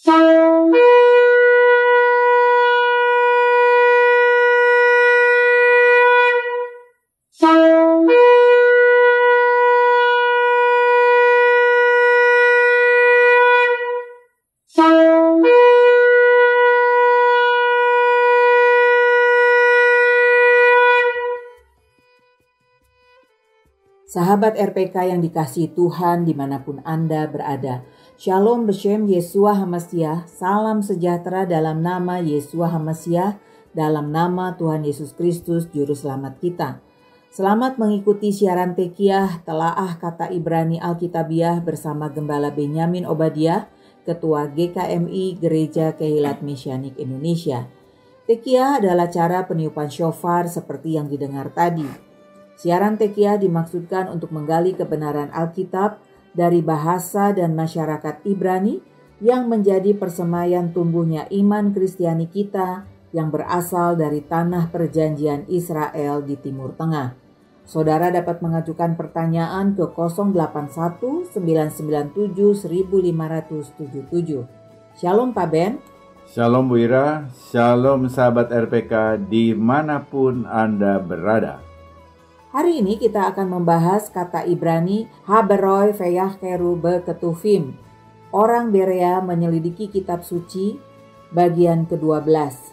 Sahabat RPK yang dikasihi Tuhan dimanapun Anda berada. Shalom Beshem Yeshua HaMashiach, salam sejahtera dalam nama Yeshua HaMashiach, dalam nama Tuhan Yesus Kristus Juru Selamat kita. Selamat mengikuti siaran Tekiah Telaah Kata Ibrani Alkitabiah bersama Gembala Benyamin Obadiah, Ketua GKMI Gereja Kehilat Mesianik Indonesia. Tekiah adalah cara peniupan shofar seperti yang didengar tadi. Siaran Tekiah dimaksudkan untuk menggali kebenaran Alkitab dari bahasa dan masyarakat Ibrani yang menjadi persemaian tumbuhnya iman Kristiani kita yang berasal dari tanah perjanjian Israel di Timur Tengah. Saudara dapat mengajukan pertanyaan ke 081 997 1577. Shalom Pak Ben. Shalom Bu Ira, shalom sahabat RPK dimanapun Anda berada. Hari ini kita akan membahas kata Ibrani Haberoi Veyahkeru Beketuvim. Orang Berea menyelidiki kitab suci, bagian ke-12.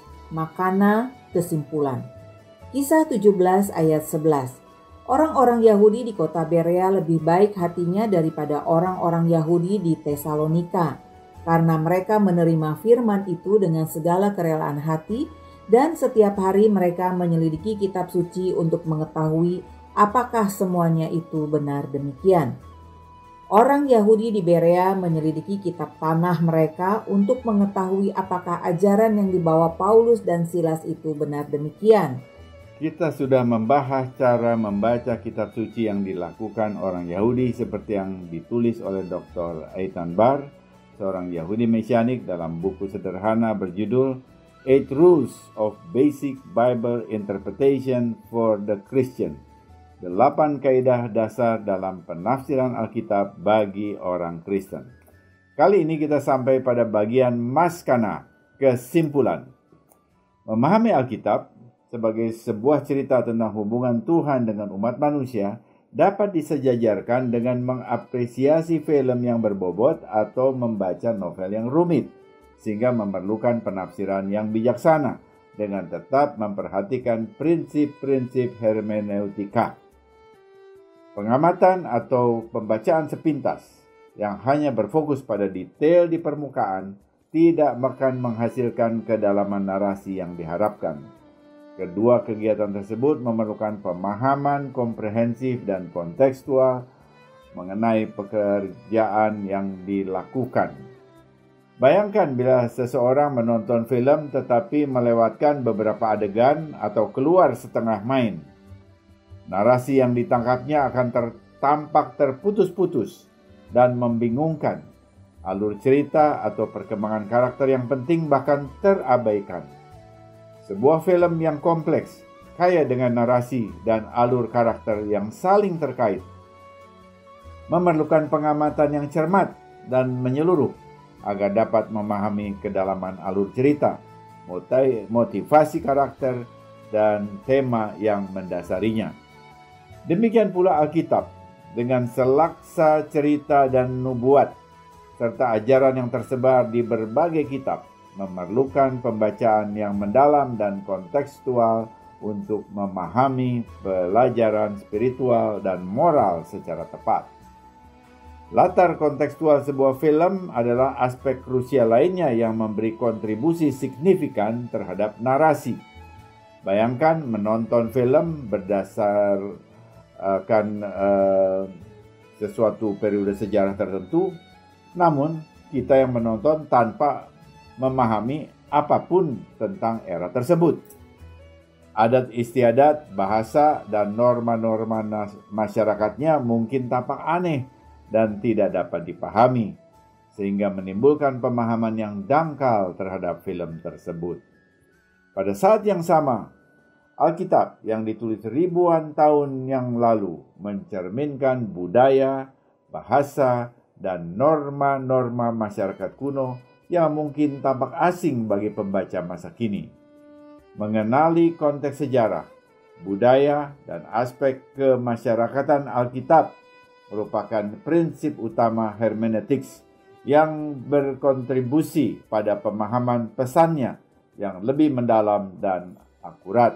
Makana kesimpulan. Kisah 17 ayat 11. Orang-orang Yahudi di kota Berea lebih baik hatinya daripada orang-orang Yahudi di Tesalonika, karena mereka menerima firman itu dengan segala kerelaan hati, dan setiap hari mereka menyelidiki kitab suci untuk mengetahui apakah semuanya itu benar demikian. Orang Yahudi di Berea menyelidiki kitab tanah mereka untuk mengetahui apakah ajaran yang dibawa Paulus dan Silas itu benar demikian. Kita sudah membahas cara membaca kitab suci yang dilakukan orang Yahudi seperti yang ditulis oleh Dr. Eitan Bar, seorang Yahudi Mesianik, dalam buku sederhana berjudul 8 Rules of Basic Bible Interpretation for the Christian. 8 kaidah dasar dalam penafsiran Alkitab bagi orang Kristen. Kali ini kita sampai pada bagian maskana, kesimpulan. Memahami Alkitab sebagai sebuah cerita tentang hubungan Tuhan dengan umat manusia dapat disejajarkan dengan mengapresiasi film yang berbobot atau membaca novel yang rumit, sehingga memerlukan penafsiran yang bijaksana dengan tetap memperhatikan prinsip-prinsip hermeneutika. Pengamatan atau pembacaan sepintas yang hanya berfokus pada detail di permukaan tidak akan menghasilkan kedalaman narasi yang diharapkan. Kedua kegiatan tersebut memerlukan pemahaman komprehensif dan kontekstual mengenai pekerjaan yang dilakukan. Bayangkan bila seseorang menonton film tetapi melewatkan beberapa adegan atau keluar setengah main. Narasi yang ditangkapnya akan tampak terputus-putus dan membingungkan. Alur cerita atau perkembangan karakter yang penting bahkan terabaikan. Sebuah film yang kompleks, kaya dengan narasi dan alur karakter yang saling terkait, memerlukan pengamatan yang cermat dan menyeluruh agar dapat memahami kedalaman alur cerita, motivasi karakter, dan tema yang mendasarinya. Demikian pula Alkitab, dengan selaksa cerita dan nubuat, serta ajaran yang tersebar di berbagai kitab, memerlukan pembacaan yang mendalam dan kontekstual untuk memahami pelajaran spiritual dan moral secara tepat. Latar kontekstual sebuah film adalah aspek krusial lainnya yang memberi kontribusi signifikan terhadap narasi. Bayangkan menonton film berdasarkan sesuatu periode sejarah tertentu, namun kita yang menonton tanpa memahami apapun tentang era tersebut. Adat istiadat, bahasa, dan norma-norma masyarakatnya mungkin tampak aneh dan tidak dapat dipahami, sehingga menimbulkan pemahaman yang dangkal terhadap film tersebut. Pada saat yang sama, Alkitab yang ditulis ribuan tahun yang lalu mencerminkan budaya, bahasa, dan norma-norma masyarakat kuno yang mungkin tampak asing bagi pembaca masa kini. Mengenali konteks sejarah, budaya, dan aspek kemasyarakatan Alkitab merupakan prinsip utama hermeneutiks yang berkontribusi pada pemahaman pesannya yang lebih mendalam dan akurat.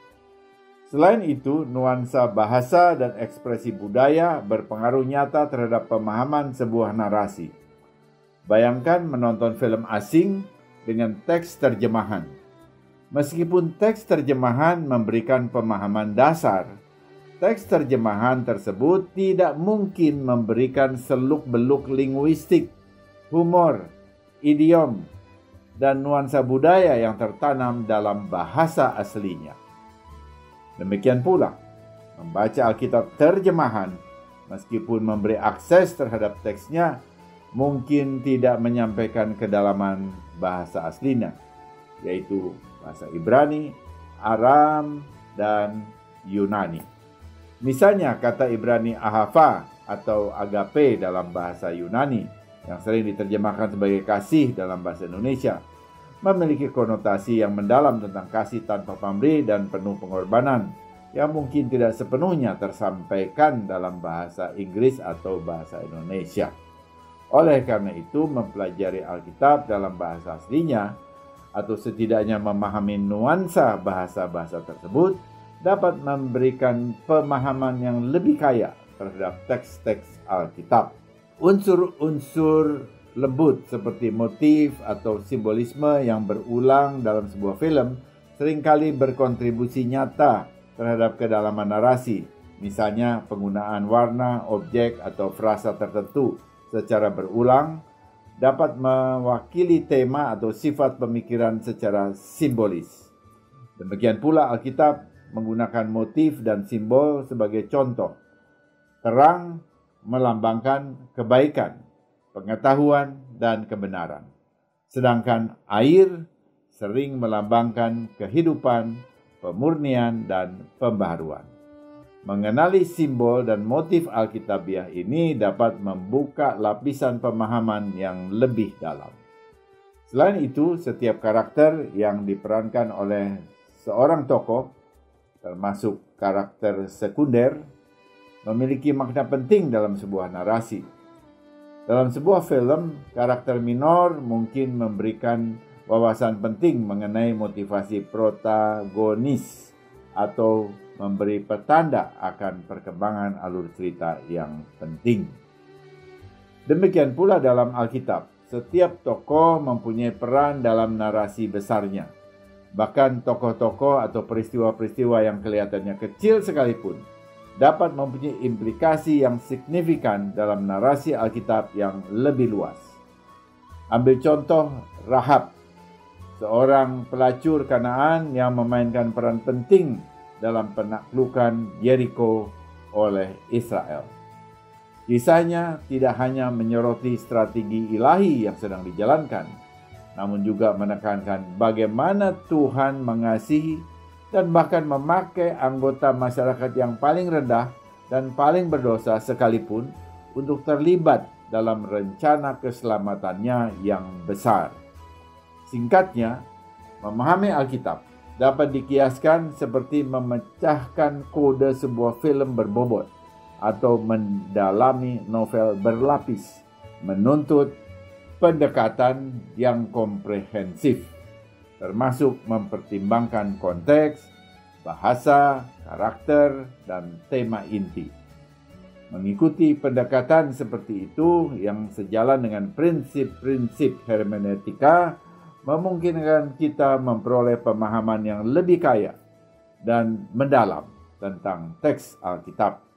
Selain itu, nuansa bahasa dan ekspresi budaya berpengaruh nyata terhadap pemahaman sebuah narasi. Bayangkan menonton film asing dengan teks terjemahan. Meskipun teks terjemahan memberikan pemahaman dasar, teks terjemahan tersebut tidak mungkin memberikan seluk-beluk linguistik, humor, idiom, dan nuansa budaya yang tertanam dalam bahasa aslinya. Demikian pula, membaca Alkitab terjemahan, meskipun memberi akses terhadap teksnya, mungkin tidak menyampaikan kedalaman bahasa aslinya, yaitu bahasa Ibrani, Aram, dan Yunani. Misalnya kata Ibrani ahava atau agape dalam bahasa Yunani, yang sering diterjemahkan sebagai kasih dalam bahasa Indonesia, memiliki konotasi yang mendalam tentang kasih tanpa pamrih dan penuh pengorbanan, yang mungkin tidak sepenuhnya tersampaikan dalam bahasa Inggris atau bahasa Indonesia. Oleh karena itu, mempelajari Alkitab dalam bahasa aslinya, atau setidaknya memahami nuansa bahasa-bahasa tersebut, dapat memberikan pemahaman yang lebih kaya terhadap teks-teks Alkitab. Unsur-unsur lembut seperti motif atau simbolisme yang berulang dalam sebuah film seringkali berkontribusi nyata terhadap kedalaman narasi. Misalnya penggunaan warna, objek, atau frasa tertentu secara berulang dapat mewakili tema atau sifat pemikiran secara simbolis. Demikian pula Alkitab menggunakan motif dan simbol sebagai contoh. Terang melambangkan kebaikan, pengetahuan, dan kebenaran. Sedangkan air sering melambangkan kehidupan, pemurnian, dan pembaharuan. Mengenali simbol dan motif Alkitabiah ini dapat membuka lapisan pemahaman yang lebih dalam. Selain itu, setiap karakter yang diperankan oleh seorang tokoh, termasuk karakter sekunder, memiliki makna penting dalam sebuah narasi. Dalam sebuah film, karakter minor mungkin memberikan wawasan penting mengenai motivasi protagonis atau memberi petanda akan perkembangan alur cerita yang penting. Demikian pula dalam Alkitab, setiap tokoh mempunyai peran dalam narasi besarnya. Bahkan tokoh-tokoh atau peristiwa-peristiwa yang kelihatannya kecil sekalipun dapat mempunyai implikasi yang signifikan dalam narasi Alkitab yang lebih luas. Ambil contoh Rahab, seorang pelacur Kanaan yang memainkan peran penting dalam penaklukan Yeriko oleh Israel. Kisahnya tidak hanya menyoroti strategi ilahi yang sedang dijalankan, namun juga menekankan bagaimana Tuhan mengasihi dan bahkan memakai anggota masyarakat yang paling rendah dan paling berdosa sekalipun untuk terlibat dalam rencana keselamatannya yang besar. Singkatnya, memahami Alkitab dapat dikiaskan seperti memecahkan kode sebuah film berbobot atau mendalami novel berlapis, menuntut pendekatan yang komprehensif, termasuk mempertimbangkan konteks, bahasa, karakter, dan tema inti. Mengikuti pendekatan seperti itu yang sejalan dengan prinsip-prinsip hermeneutika memungkinkan kita memperoleh pemahaman yang lebih kaya dan mendalam tentang teks Alkitab.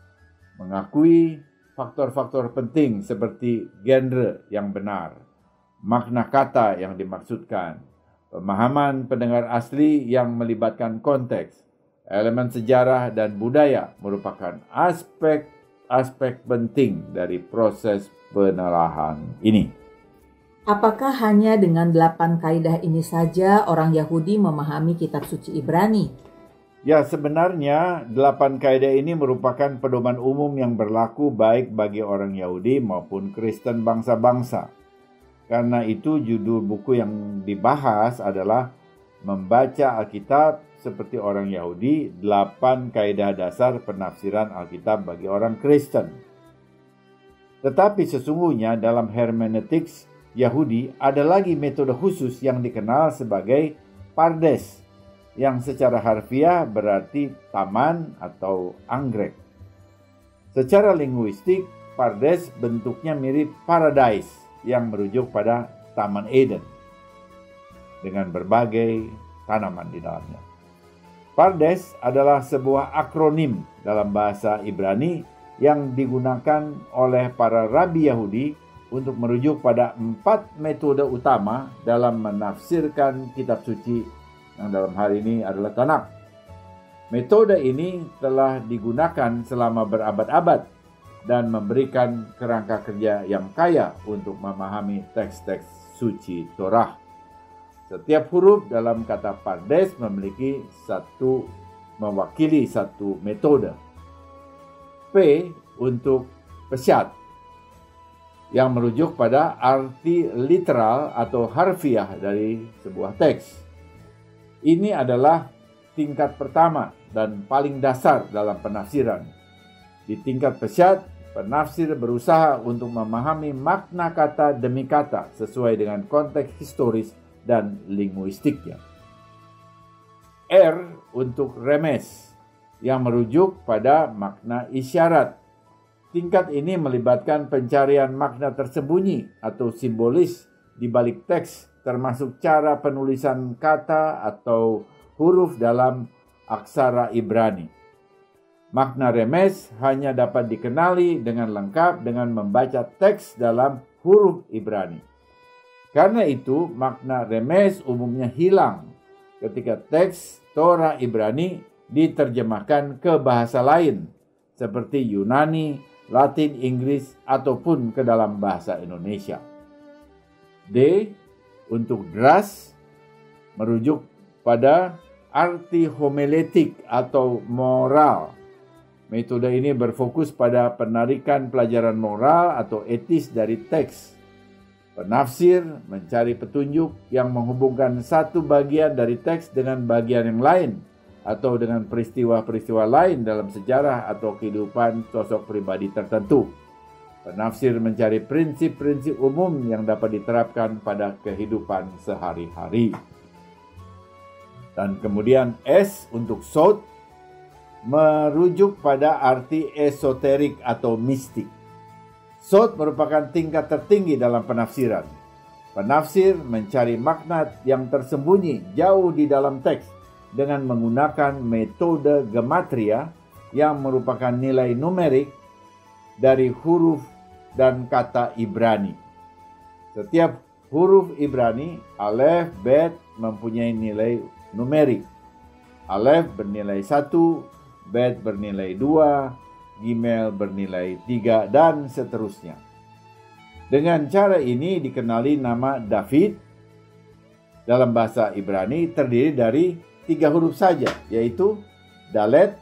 Mengakui faktor-faktor penting seperti genre yang benar, makna kata yang dimaksudkan, pemahaman pendengar asli yang melibatkan konteks, elemen sejarah dan budaya merupakan aspek-aspek penting dari proses penelahan ini. Apakah hanya dengan 8 kaidah ini saja orang Yahudi memahami kitab suci Ibrani? Ya, sebenarnya 8 kaidah ini merupakan pedoman umum yang berlaku baik bagi orang Yahudi maupun Kristen bangsa-bangsa. Karena itu judul buku yang dibahas adalah Membaca Alkitab seperti orang Yahudi, 8 kaidah dasar penafsiran Alkitab bagi orang Kristen. Tetapi sesungguhnya dalam hermeneutiks Yahudi ada lagi metode khusus yang dikenal sebagai pardes, yang secara harfiah berarti taman atau anggrek. Secara linguistik, pardes bentuknya mirip paradise yang merujuk pada Taman Eden dengan berbagai tanaman di dalamnya. Pardes adalah sebuah akronim dalam bahasa Ibrani yang digunakan oleh para rabi Yahudi untuk merujuk pada 4 metode utama dalam menafsirkan kitab suci yang dalam hal ini adalah Tanakh. Metode ini telah digunakan selama berabad-abad dan memberikan kerangka kerja yang kaya untuk memahami teks-teks suci Torah. Setiap huruf dalam kata pardes mewakili satu metode. P untuk pesyat, yang merujuk pada arti literal atau harfiah dari sebuah teks. Ini adalah tingkat pertama dan paling dasar dalam penafsiran. Di tingkat pesyat, penafsir berusaha untuk memahami makna kata demi kata sesuai dengan konteks historis dan linguistiknya. R untuk remes, yang merujuk pada makna isyarat. Tingkat ini melibatkan pencarian makna tersembunyi atau simbolis di balik teks, termasuk cara penulisan kata atau huruf dalam aksara Ibrani. Makna remes hanya dapat dikenali dengan lengkap dengan membaca teks dalam huruf Ibrani. Karena itu, makna remes umumnya hilang ketika teks Torah Ibrani diterjemahkan ke bahasa lain, seperti Yunani, Latin, Inggris, ataupun ke dalam bahasa Indonesia. D untuk dras merujuk pada arti homiletik atau moral. Metode ini berfokus pada penarikan pelajaran moral atau etis dari teks. Penafsir mencari petunjuk yang menghubungkan satu bagian dari teks dengan bagian yang lain, atau dengan peristiwa-peristiwa lain dalam sejarah atau kehidupan sosok pribadi tertentu. Penafsir mencari prinsip-prinsip umum yang dapat diterapkan pada kehidupan sehari-hari. Dan kemudian S untuk sod merujuk pada arti esoterik atau mistik. Sod merupakan tingkat tertinggi dalam penafsiran. Penafsir mencari makna yang tersembunyi jauh di dalam teks dengan menggunakan metode gematria yang merupakan nilai numerik dari huruf dan kata Ibrani. Setiap huruf Ibrani, alef, bet, mempunyai nilai numerik. Alef bernilai 1, bet bernilai 2, Gimel bernilai 3, dan seterusnya. Dengan cara ini dikenali nama David dalam bahasa Ibrani terdiri dari 3 huruf saja, yaitu Dalet,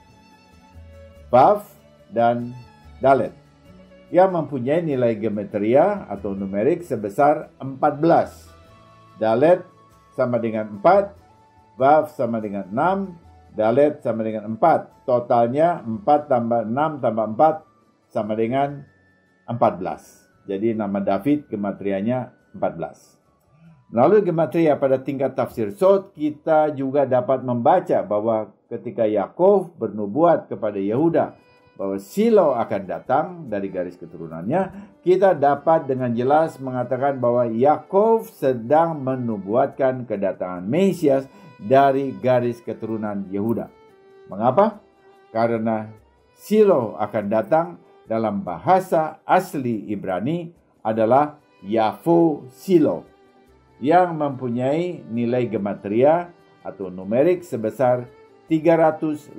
Vav, dan Dalet, yang mempunyai nilai gematria atau numerik sebesar 14. Dalet sama dengan 4, Vav sama dengan 6, Dalet sama dengan 4. Totalnya 4 tambah 6 tambah 4 sama dengan 14. Jadi nama David gematrianya 14. Melalui gematria pada tingkat tafsir sod, kita juga dapat membaca bahwa ketika Yakov bernubuat kepada Yehuda bahwa Silo akan datang dari garis keturunannya, kita dapat dengan jelas mengatakan bahwa Yakov sedang menubuatkan kedatangan Mesias dari garis keturunan Yehuda. Mengapa? Karena Silo akan datang dalam bahasa asli Ibrani adalah Yavo Silo, yang mempunyai nilai gematria atau numerik sebesar 358.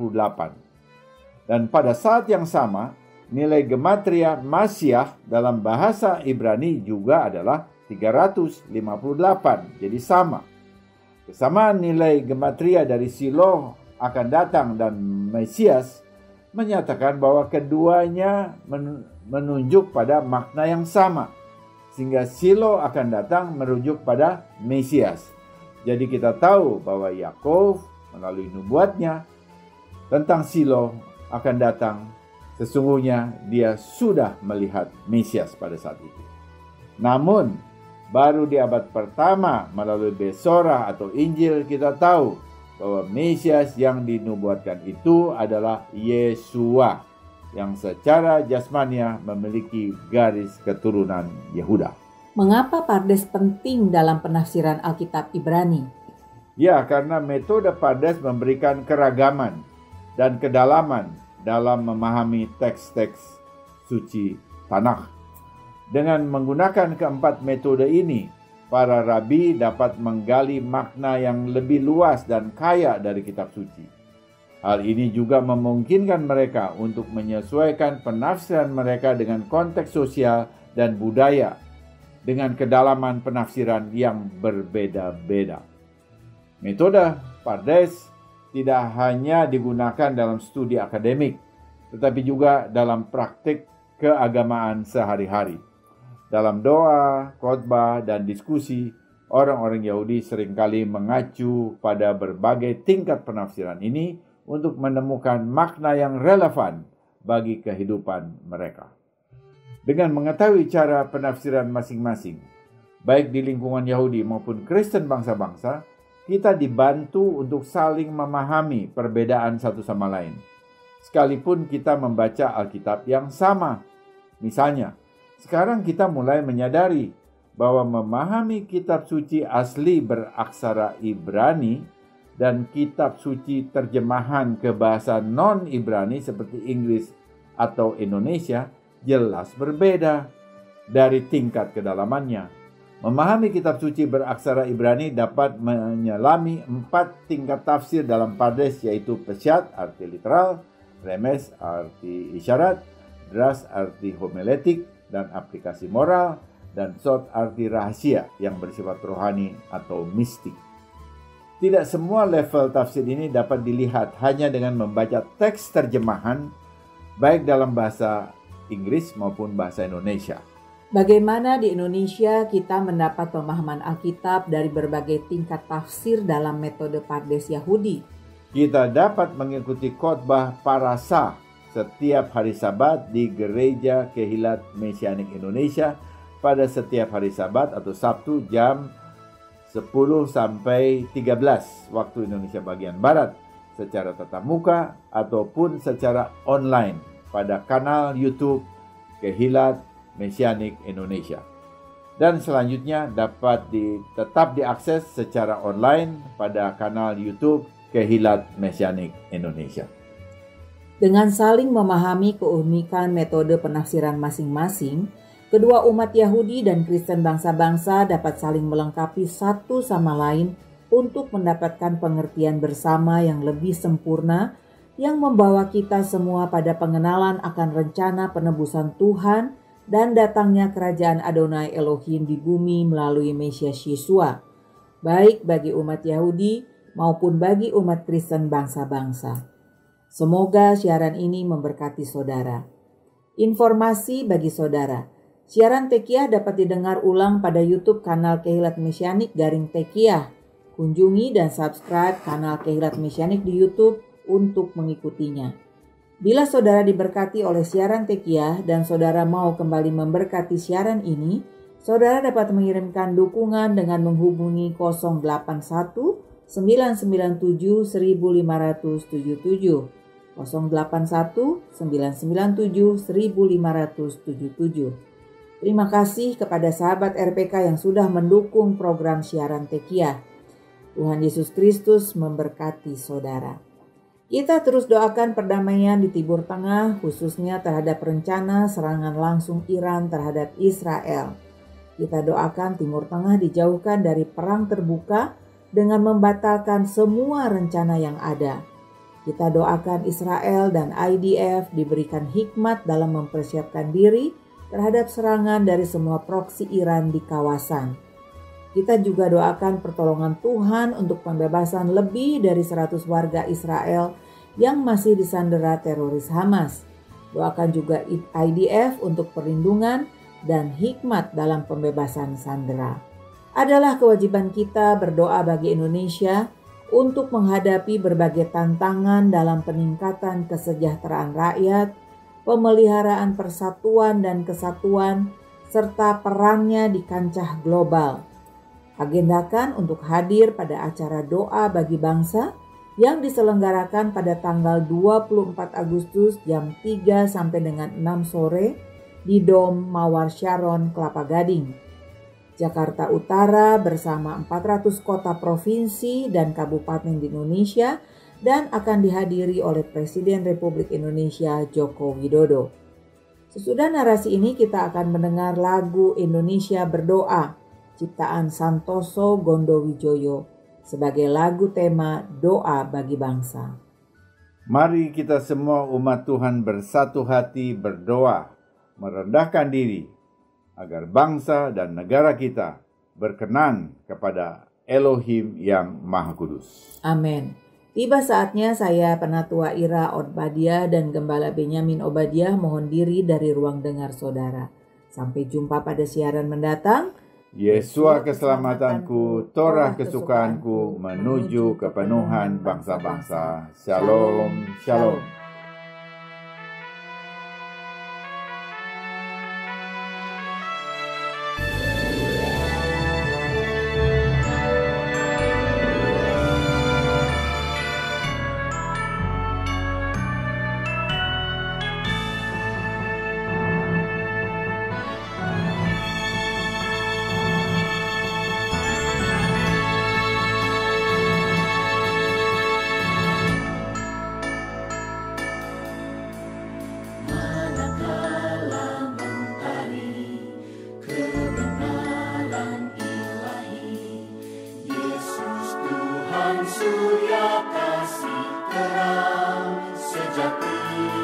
Dan pada saat yang sama, nilai gematria Masiah dalam bahasa Ibrani juga adalah 358. Jadi sama. Kesamaan nilai gematria dari Silo akan datang dan Mesias menyatakan bahwa keduanya menunjuk pada makna yang sama, sehingga Silo akan datang merujuk pada Mesias. Jadi kita tahu bahwa Yakov melalui nubuatnya tentang Silo akan datang, sesungguhnya dia sudah melihat Mesias pada saat itu. Namun, baru di abad pertama melalui Besorah atau Injil kita tahu bahwa Mesias yang dinubuatkan itu adalah Yesua yang secara jasmania memiliki garis keturunan Yehuda. Mengapa Pardes penting dalam penafsiran Alkitab Ibrani? Ya, karena metode Pardes memberikan keragaman dan kedalaman dalam memahami teks-teks suci Tanakh. Dengan menggunakan keempat metode ini, para rabi dapat menggali makna yang lebih luas dan kaya dari kitab suci. Hal ini juga memungkinkan mereka untuk menyesuaikan penafsiran mereka dengan konteks sosial dan budaya, dengan kedalaman penafsiran yang berbeda-beda. Metode Pardes tidak hanya digunakan dalam studi akademik, tetapi juga dalam praktik keagamaan sehari-hari. Dalam doa, khotbah, dan diskusi, orang-orang Yahudi seringkali mengacu pada berbagai tingkat penafsiran ini untuk menemukan makna yang relevan bagi kehidupan mereka. Dengan mengetahui cara penafsiran masing-masing, baik di lingkungan Yahudi maupun Kristen bangsa-bangsa, kita dibantu untuk saling memahami perbedaan satu sama lain. Sekalipun kita membaca Alkitab yang sama. Misalnya, sekarang kita mulai menyadari bahwa memahami kitab suci asli beraksara Ibrani dan kitab suci terjemahan ke bahasa non-Ibrani seperti Inggris atau Indonesia jelas berbeda dari tingkat kedalamannya. Memahami kitab suci beraksara Ibrani dapat menyelami 4 tingkat tafsir dalam Pardes, yaitu Peshat arti literal, Remes arti isyarat, Dras arti homiletik dan aplikasi moral, dan Sod arti rahasia yang bersifat rohani atau mistik. Tidak semua level tafsir ini dapat dilihat hanya dengan membaca teks terjemahan baik dalam bahasa Inggris maupun bahasa Indonesia. Bagaimana di Indonesia kita mendapat pemahaman Alkitab dari berbagai tingkat tafsir dalam metode Pardes Yahudi? Kita dapat mengikuti khotbah Parasah setiap hari Sabat di Gereja Kehilat Mesianik Indonesia pada setiap hari Sabat atau Sabtu jam 10 sampai 13 waktu Indonesia bagian Barat secara tatap muka ataupun secara online pada kanal YouTube Kehilat Mesianik Indonesia. Dan selanjutnya dapat tetap diakses secara online pada kanal YouTube Kehilat Mesianik Indonesia. Dengan saling memahami keunikan metode penafsiran masing-masing, kedua umat Yahudi dan Kristen bangsa-bangsa dapat saling melengkapi satu sama lain untuk mendapatkan pengertian bersama yang lebih sempurna yang membawa kita semua pada pengenalan akan rencana penebusan Tuhan dan datangnya kerajaan Adonai Elohim di bumi melalui Mesias Yesua, baik bagi umat Yahudi maupun bagi umat Kristen bangsa-bangsa. Semoga siaran ini memberkati saudara. Informasi bagi saudara, siaran Tekiah dapat didengar ulang pada YouTube kanal Kehilat Mesianik _Tekiah. Kunjungi dan subscribe kanal Kehilat Mesianik di YouTube untuk mengikutinya. Bila saudara diberkati oleh siaran Tekiah dan saudara mau kembali memberkati siaran ini, saudara dapat mengirimkan dukungan dengan menghubungi 081 997 1577. 081 997 1577. Terima kasih kepada sahabat RPK yang sudah mendukung program siaran Tekiah. Tuhan Yesus Kristus memberkati saudara. Kita terus doakan perdamaian di Timur Tengah, khususnya terhadap rencana serangan langsung Iran terhadap Israel. Kita doakan Timur Tengah dijauhkan dari perang terbuka dengan membatalkan semua rencana yang ada. Kita doakan Israel dan IDF diberikan hikmat dalam mempersiapkan diri terhadap serangan dari semua proksi Iran di kawasan. Kita juga doakan pertolongan Tuhan untuk pembebasan lebih dari 100 warga Israel yang masih disandera teroris Hamas. Doakan juga IDF untuk perlindungan dan hikmat dalam pembebasan sandera. Adalah kewajiban kita berdoa bagi Indonesia untuk menghadapi berbagai tantangan dalam peningkatan kesejahteraan rakyat, pemeliharaan persatuan dan kesatuan, serta perannya di kancah global. Agendakan untuk hadir pada acara doa bagi bangsa yang diselenggarakan pada tanggal 24 Agustus jam 3 sampai dengan 6 sore di Dom Mawar Sharon, Kelapa Gading, Jakarta Utara bersama 400 kota provinsi dan kabupaten di Indonesia dan akan dihadiri oleh Presiden Republik Indonesia Joko Widodo. Sesudah narasi ini kita akan mendengar lagu Indonesia Berdoa ciptaan Santoso Gondowijoyo sebagai lagu tema doa bagi bangsa. Mari kita semua umat Tuhan bersatu hati berdoa, merendahkan diri agar bangsa dan negara kita berkenan kepada Elohim yang Maha Kudus. Amin. Tiba saatnya saya Penatua Ira Obadiah dan Gembala Benyamin Obadiah mohon diri dari ruang dengar saudara. Sampai jumpa pada siaran mendatang. Yesua keselamatanku, Torah kesukaanku, menuju kepenuhan bangsa-bangsa. Shalom, shalom. Surya kasih terang sejati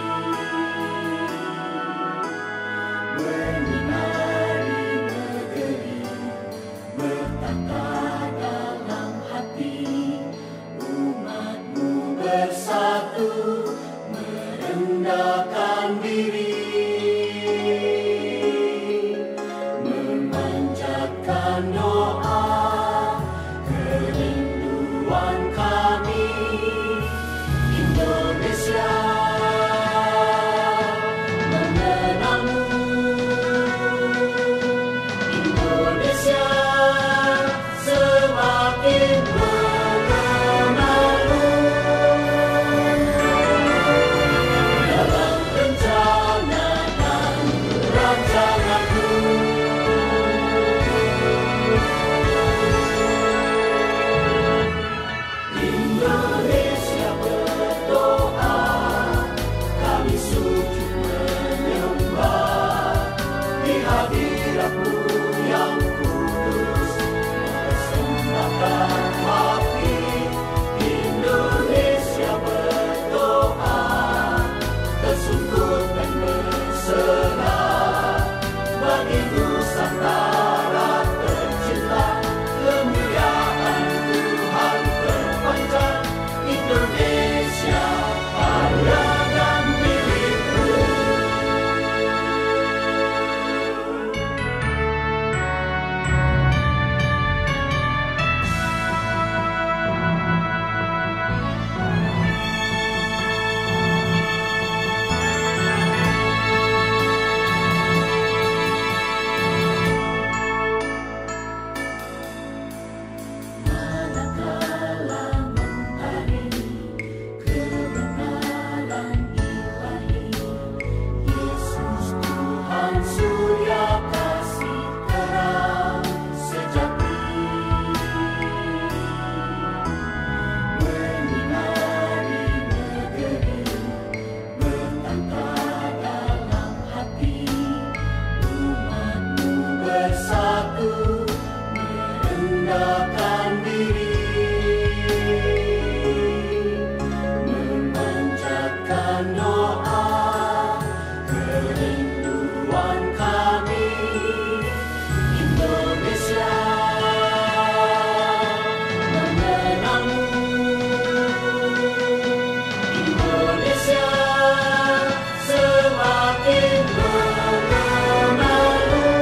menyinari negeri, bertata dalam hati umatmu bersatu merendahkan diri, memanjatkan doa kerinduan kami Indonesia mengenangmu, Indonesia semakin mengenalmu dalam rencana dan rancanganmu. Indonesia berdoa, kami sujud menyembah di hadirat-Mu yang kudus, persembahkan hati. Indonesia berdoa, tersungkur dan berserah bagi Nusantara tercinta, kemuliaan Tuhan terpanjang. Indonesia kaya dan milikku. Manakala mentari kebenaran ilahi, Yesus Tuhan surya kasih terang sejati menyinari negeri, bertata dalam hati umatmu bersatu merendahkan diri, memanjatkan doa kerinduan kami Indonesia mengenangmu, Indonesia semakin mengenalmu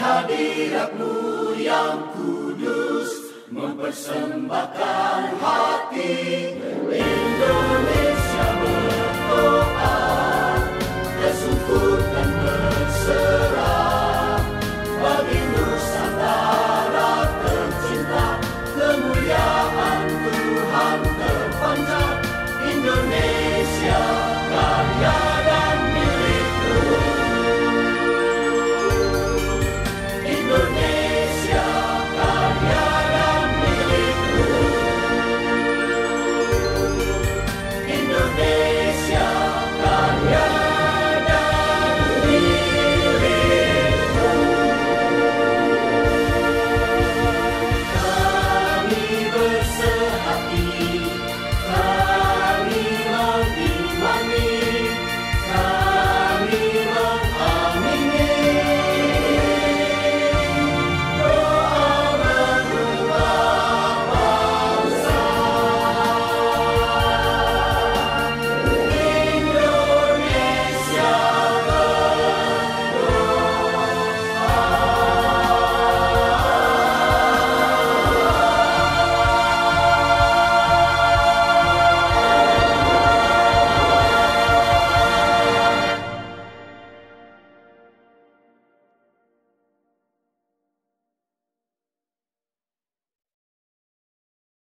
hadirat-Mu yang kudus, mempersembahkan hati Indonesia.